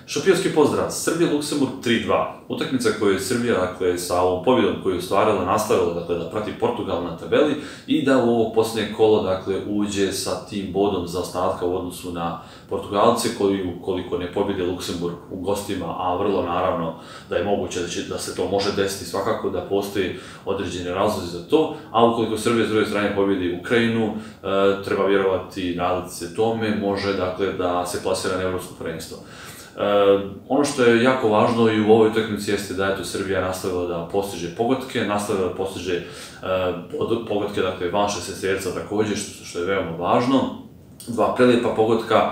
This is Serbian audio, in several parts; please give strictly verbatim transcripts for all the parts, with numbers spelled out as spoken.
Šampionski pozdrav, Srbija-Luksemburg tri dva. Utakmica koju je Srbija, dakle, sa ovom pobjedom koju je ostvarila, nastavila, dakle, da prati Portugal na tabeli i da u ovo posljednje kolo, dakle, uđe sa tim bodom zaostatka u odnosu na Portugalce koji, ukoliko ne pobjede Luksemburg u gostima, a vrlo naravno da je moguće da, će, da se to može desiti svakako, da postoji određeni razlozi za to, a ukoliko Srbija s druge strane pobjedi Ukrajinu, e, treba vjerovati i nadati se tome, može, dakle, da se plasira na evropsko prvenstvo. Uh, ono što je jako važno i u ovoj utakmici jeste da je Srbija nastavila da postiže pogodke, nastavila da postiže uh, pogodke, dakle, van šesnaest također, što, što je veoma važno. Dva prelijepa pogotka,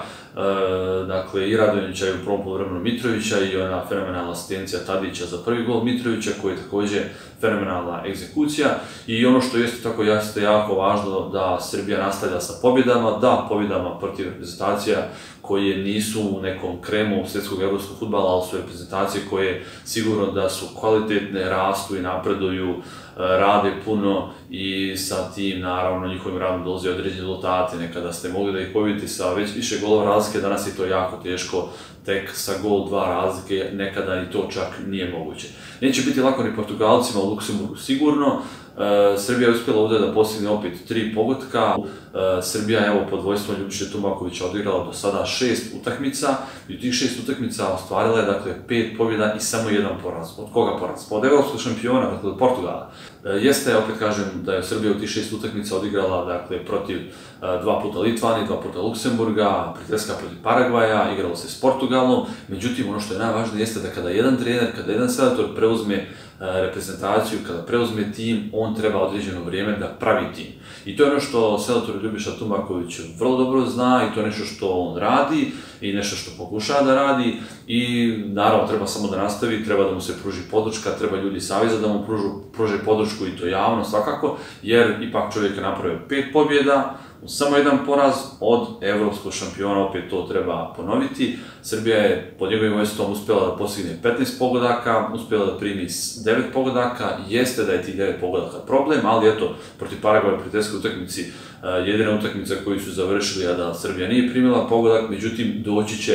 uh, dakle, i Radonjića i u prvom poluvremenu Mitrovića i ona fenomenalna asistencija Tadića za prvi gol Mitrovića, koji je također fenomenalna egzekucija. I ono što jeste tako jeste jako važno da Srbija nastavlja sa pobjedama, da pobjedama protiv reprezentacija koje nisu u nekom kremu svjetskog evropskog fudbala, ali su reprezentacije koje sigurno da su kvalitetne, rastu i napreduju, rade puno i sa tim, naravno, njihovim radom dolaze određeni rezultati. Nekada ste mogli da ih pobjedite sa već više golova razlike, danas je to jako teško, tek sa gol dva razlike, nekada i to čak nije moguće. Neće biti lako ni Portugalcima u Luksemburgu sigurno. Srbija je uspjela ovdje da postigne opet tri pogotka. Srbija je, evo, pod vojstvom Ljubiše Tumakovića odigrala do sada šest utakmica i u tih šest utakmica ostvarila je, dakle, pet pobjeda i samo jedan poraz. Od koga poraz? Od evropskog šampiona, dakle, od Portugala. Jeste, opet kažem, da je Srbija u tih šest utakmica odigrala, dakle, protiv dva puta Litvanije, dva puta Luksemburga, prijateljska protiv Paragvaja, igralo se s Portugalom. Međutim, ono što je najvažnije jeste da kada jedan trener, kada jedan selektor preuzme reprezentaciju, kada preuzme tim, on treba određeno vrijeme da pravi tim. I to je ono što selektor Ljubiša Tumaković vrlo dobro zna i to je nešto što on radi i nešto što pokušava da radi i naravno treba samo da nastavi, treba da mu se pruži podrška, treba ljudi saveza da mu pružu, pruže podršku i to javno svakako, jer ipak čovjek je napravio pet pobjeda, samo jedan poraz od evropskog šampiona, opet to treba ponoviti. Srbija je pod njegovim vojstvom uspjela da postigne petnaest pogodaka, uspjela da primi devet pogodaka, jeste da je tih devet pogodaka problem, ali eto, protiv Paragvaja u prijateljskoj utakmici, jedina utakmica koju su završili, a da Srbija nije primila pogodak, međutim, doći će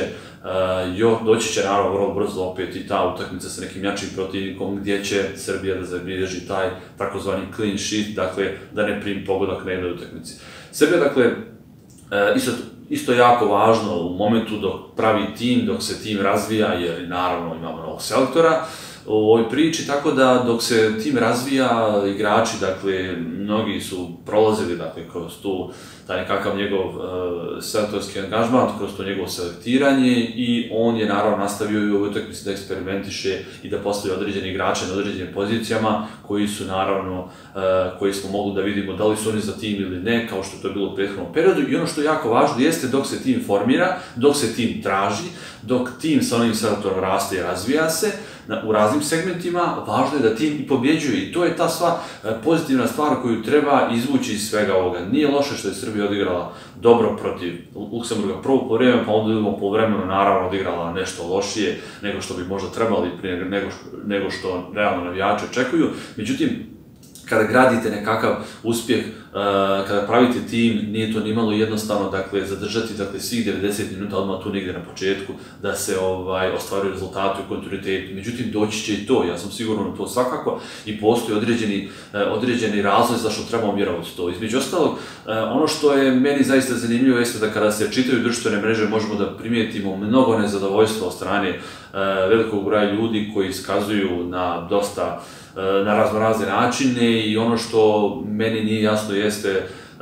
Uh, doći će naravno vrlo brzo opet i ta utakmica sa nekim jačim protivnikom gdje će Srbija da zabilježi taj takozvani clean sheet, dakle da ne primi pogodak na jednoj utakmici. Srbija, dakle, uh, isto, isto jako važno u momentu dok pravi tim, dok se tim razvija, jer naravno imamo novog selektora u ovoj priči, tako da dok se tim razvija, igrači, dakle, mnogi su prolazili, dakle, kroz tu, taj nekakav njegov uh, selektorski angažman, kroz to njegovo selektiranje i on je naravno nastavio i u ovoj utakmici da eksperimentiše i da postavi određeni igrače na određenim pozicijama koji su naravno, uh, koji smo mogli da vidimo da li su oni za tim ili ne, kao što to je bilo u prethodnom periodu. I ono što je jako važno jeste dok se tim formira, dok se tim traži, dok tim sa onim selektorom raste i razvija se u raznim segmentima, važno je da tim i pobjeđuje i to je ta sva pozitivna stvar koju treba izvući iz svega ovoga. Nije loše što je Srbija odigrala dobro protiv Luksemburga prvo poluvreme, pa onda u drugom poluvremenu naravno odigrala nešto lošije nego što bi možda trebali, nego, nego što realno navijači očekuju. Međutim, kada gradite nekakav uspjeh, kada pravite tim, nije to nimalo jednostavno, dakle, zadržati, dakle, svih devedeset minuta odmah tu negdje na početku, da se ovaj, ostvaruju rezultati u kontinuitetu. Međutim, doći će i to, ja sam siguran u to svakako, i postoji određeni, određeni razlog zašto trebamo vjerovati to. Između ostalog, ono što je meni zaista zanimljivo jeste da kada se čitaju društvene mreže možemo da primijetimo mnogo nezadovoljstva od strane velikog broja ljudi koji iskazuju na dosta na raznorazne načine i ono što meni nije jasno jeste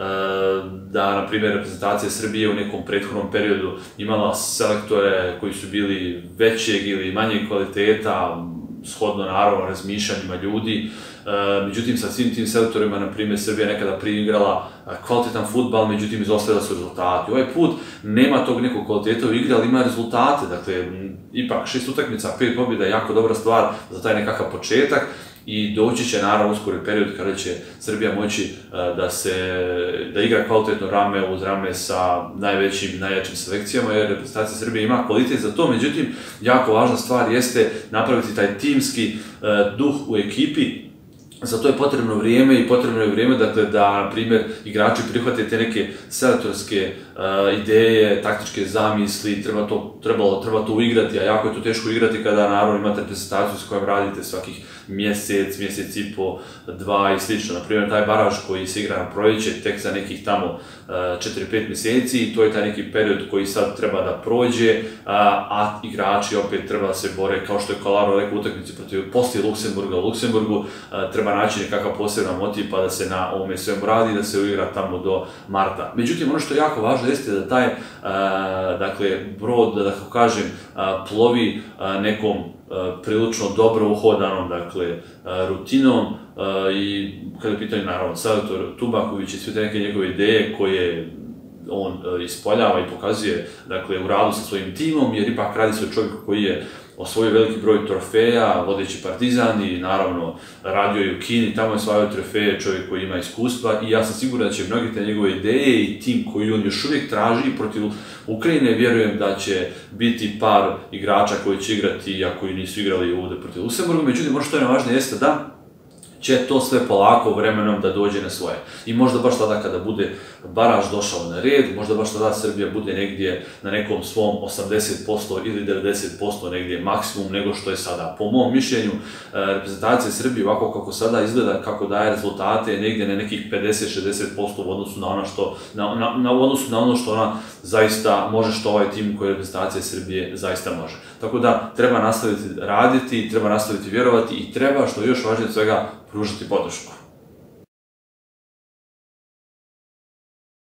da, na primjer, reprezentacija Srbije u nekom prethodnom periodu imala selektore koji su bili većeg ili manjeg kvaliteta, shodno naravno razmišljanjima ljudi. Međutim, sa svim tim selektorima, na primjer, Srbija nekada prije igrala kvalitetan fudbal, međutim, izostavila su rezultati. Ovaj put nema tog nekog kvaliteta u igri, ali ima rezultate. Dakle, ipak šest utakmica, pet pobjeda je jako dobra stvar za taj nekakav početak. I doći će naravno uskori period kada će Srbija moći da se, da igra kvalitetno rame uz rame sa najvećim i najjačim selekcijama, jer reprezentacija Srbije ima kvalitet za to, međutim, jako važna stvar jeste napraviti taj timski duh u ekipi, za to je potrebno vrijeme i potrebno je vrijeme dakle, da, na primjer, igrači prihvate te neke selektorske uh, ideje, taktičke zamisli, treba to, trebalo, treba to uigrati, a jako je to teško igrati kada naravno imate reprezentaciju s kojom radite svakih mjesec, mjesec i po, dva i slično. Naprimjer, taj baraž koji se igra na proljeće tek za nekih tamo četiri pet mjeseci i to je taj neki period koji sad treba da prođe, a, a igrači opet treba da se bore, kao što je Kolarov rekao, utakmici protiv poslije Luksemburga u Luksemburgu, a, treba naći nekakav poseban motiv pa da se na ovome svemu radi, da se uigra tamo do marta. Međutim, ono što je jako važno jeste da taj a, dakle, brod, da tako kažem, a, plovi a, nekom prilično dobro uhodanom, dakle, rutinom i kada je pitanje, naravno, selektor Tubaković i sve te neke njegove ideje koje on ispoljava i pokazuje, dakle, u radu sa svojim timom, jer ipak radi se o čovjeku koji je osvojio veliki broj trofeja, vodeći Partizan i naravno radio je u Kini, tamo je osvajao trofeje, čovjek koji ima iskustva i ja sam siguran da će mnogi te njegove ideje i tim koji on još uvijek traži protiv Ukrajine, vjerujem da će biti par igrača koji će igrati, a koji nisu igrali ovdje protiv Luksemburga, međutim, ono što je najvažnije jeste da će to sve polako vremenom da dođe na svoje. I možda baš tada kada bude baraž došao na red, možda baš tada Srbija bude negdje na nekom svom osamdeset posto ili devedeset posto negdje maksimum nego što je sada. Po mom mišljenju, reprezentacija Srbije ovako kako sada izgleda, kako daje rezultate, negdje na nekih pedeset do šezdeset posto u odnosu na ono što, na, na, na, u odnosu na ono što ona zaista može, što ovaj tim koji reprezentacija Srbije zaista može. Tako da treba nastaviti raditi, treba nastaviti vjerovati i treba, što je još važnije od svega, pružati podršku.